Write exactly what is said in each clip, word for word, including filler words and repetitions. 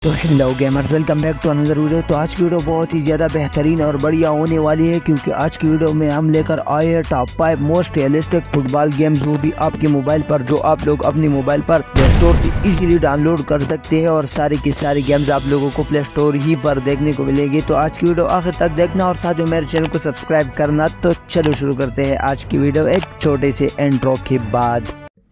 तो hello gamers, welcome back to another video. तो आज की वीडियो बहुत ही ज़्यादा बेहतरीन और बढ़िया होने वाली है, क्योंकि आज की वीडियो में हम लेकर आए हैं top five most realistic football games, वो भी आपके मोबाइल पर, जो आप लोग अपने मोबाइल पर प्ले स्टोर से इजीली डाउनलोड कर सकते हैं। और सारे के सारे गेम्स आप लोगों को प्ले स्टोर ही पर देखने को मिलेंगे। तो आज की वीडियो आखिर तक देखना और साथ में मेरे चैनल को सब्सक्राइब करना। तो चलो शुरू करते हैं आज की वीडियो एक छोटे से इंट्रो के बाद।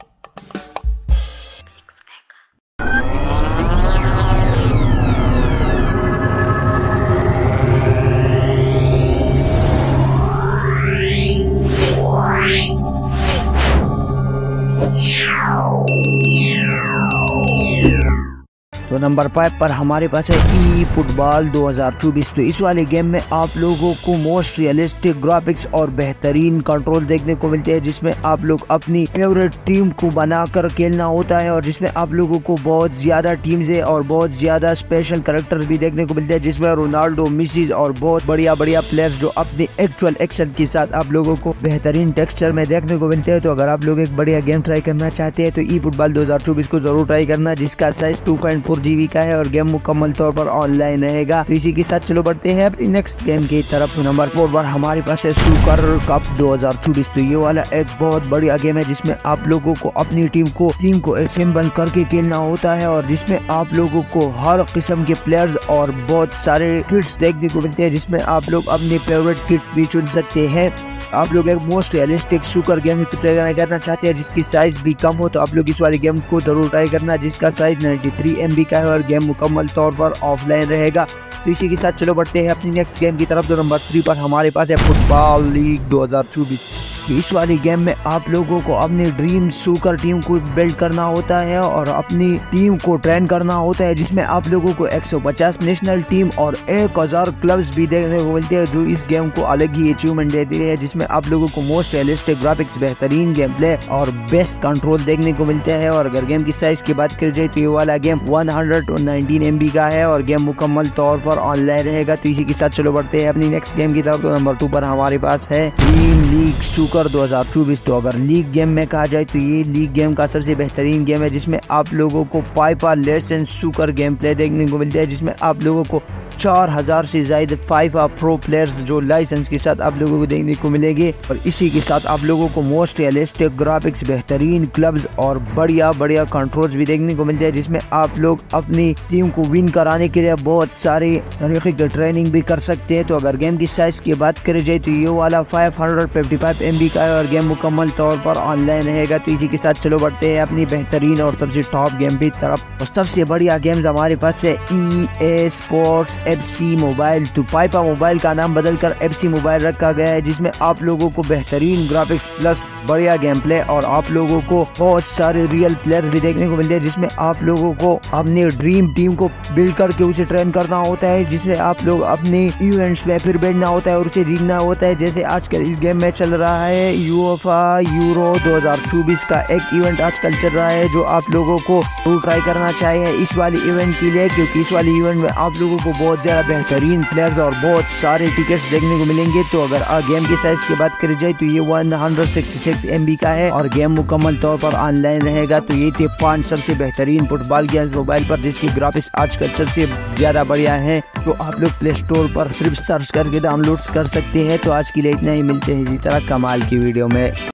तो नंबर फाइव पर हमारे पास है ई फुटबॉल दो हज़ार चौबीस। तो इस वाले गेम में आप लोगों को मोस्ट रियलिस्टिक ग्राफिक्स और बेहतरीन कंट्रोल देखने को मिलते हैं, जिसमें आप लोग अपनी फेवरेट टीम को बनाकर खेलना होता है, और जिसमें आप लोगों को बहुत ज्यादा टीम्स है और बहुत ज्यादा स्पेशल कैरेक्टर्स भी देखने को मिलते हैं, जिसमें रोनाल्डो, मेसी और बहुत बढ़िया बढ़िया प्लेयर्स जो अपने एक्चुअल एक्शन के साथ आप लोगों को बेहतरीन टेक्सचर में देखने को मिलते हैं। तो अगर आप लोग एक बढ़िया गेम ट्राई करना चाहते हैं तो ई फुटबॉल दो हज़ार चौबीस को जरूर ट्राई करना, जिसका size two point four GB का है और गेम मुकम्मल तौर पर ऑनलाइन रहेगा। तो इसी के साथ चलो बढ़ते हैं अपनी नेक्स्ट गेम की तरफ। नंबर फोर पर हमारे पास है सुपर कप दो हज़ार चौबीस। तो ये वाला एक बहुत बढ़िया गेम है, जिसमें आप लोगों को अपनी टीम को टीम को असेंबल करके खेलना होता है, और जिसमें आप लोगों को हर किस्म के प्लेयर्स और बहुत सारे किट्स देखने को मिलते हैं, जिसमें आप लोग अपने फेवरेट किट्स भी चुन सकते हैं। आप लोग एक most realistic super game try करना चाहते हैं जिसकी साइज भी कम हो, तो आप लोग इस वाले गेम को जरूर ट्राई करना, जिसका साइज तिरानवे एम बी का है और गेम मुकम्मल तौर पर ऑफलाइन रहेगा। तो इसी के साथ चलो बढ़ते हैं अपनी नेक्स्ट गेम की तरफ। जो नंबर थ्री पर हमारे पास है फुटबॉल लीग दो हज़ार चौबीस। इस वाली गेम में आप लोगों को अपनी ड्रीम सुपर टीम को बिल्ड करना होता है और अपनी टीम को ट्रेन करना होता है, जिसमें आप लोगों को एक सौ पचास नेशनल टीम और एक हज़ार क्लब्स भी देखने को मिलते हैं, जो इस गेम को अलग ही अचीवमेंट देती है, जिसमें आप लोगों को मोस्ट रियलिस्टिक ग्राफिक्स, बेहतरीन गेम प्ले और बेस्ट कंट्रोल देखने को मिलते हैं। और अगर गेम की साइज की बात करी जाए तो ये वाला गेम एक सौ उन्नीस एम बी का है और गेम मुकम्मल तौर पर ऑनलाइन रहेगा। तो इसी के साथ चलो बढ़ते हैं अपनी नेक्स्ट गेम की तरफ। तो नंबर टू पर हमारे पास है ड्रीम लीग सुकर दो हज़ार चौबीस। तो अगर लीग गेम में कहा जाए तो ये लीग गेम का सबसे बेहतरीन गेम है, जिसमें आप लोगों को FIFA licensed soccer game play देखने को मिलते हैं, जिसमें आप लोगों को चार हजार से ज्यादा फाइफा प्रो प्लेयर्स जो लाइसेंस के साथ आप लोगों को देखने को मिलेंगे। और इसी के साथ आप लोगों को मोस्ट रियलिस्टिक ग्राफिक्स, बेहतरीन क्लब्स और बढ़िया बढ़िया कंट्रोल्स भी देखने को मिलते हैं, जिसमें आप लोग अपनी टीम को विन कराने के लिए बहुत सारे तरीके की ट्रेनिंग भी कर सकते हैं। तो अगर गेम की साइज की बात करी जाए तो ये वाला पाँच सौ पचपन एम बी का है और गेम मुकम्मल तौर पर ऑनलाइन रहेगा। तो इसी के साथ चलो बढ़ते हैं अपनी बेहतरीन और सबसे टॉप गेम की तरफ। और सबसे बढ़िया गेम्स हमारे पास है E A sports F C mobile. तो पाइपा मोबाइल का नाम बदलकर एफ सी मोबाइल रखा गया है, जिसमें आप लोगों को बेहतरीन ग्राफिक्स प्लस बढ़िया गेम प्ले और आप लोगों को बहुत सारे रियल प्लेयर्स भी देखने को मिलते हैं, जिसमें आप लोगों को अपने ड्रीम टीम को बिल्ड करके उसे ट्रेन करना होता है, जिसमें आप लोग अपने इवेंट्स में फिर भेजना होता है और उसे जीतना होता है। जैसे आजकल इस गेम में चल रहा है यूएफए यूरो दो हज़ार चौबीस का एक इवेंट आजकल चल रहा है, जो आप लोगों को ट्राई करना चाहिए इस वाली इवेंट के लिए, क्योंकि इस वाली इवेंट में आप लोगों को बहुत ज्यादा बेहतरीन प्लेयर्स और बहुत सारे टिकट्स देखने को मिलेंगे। तो अगर गेम की साइज की बात करी जाए तो ये एक सौ छियासठ एम बी का है और गेम मुकम्मल तौर पर ऑनलाइन रहेगा। तो ये थे पांच सबसे बेहतरीन फुटबॉल गेम्स मोबाइल पर, जिसकी ग्राफिक्स आजकल सबसे ज्यादा बढ़िया है, तो आप लोग प्ले स्टोर पर सिर्फ सर्च करके डाउनलोड कर सकते हैं। तो आज के लिए इतना ही, मिलते हैं इसी तरह कमाल की वीडियो में।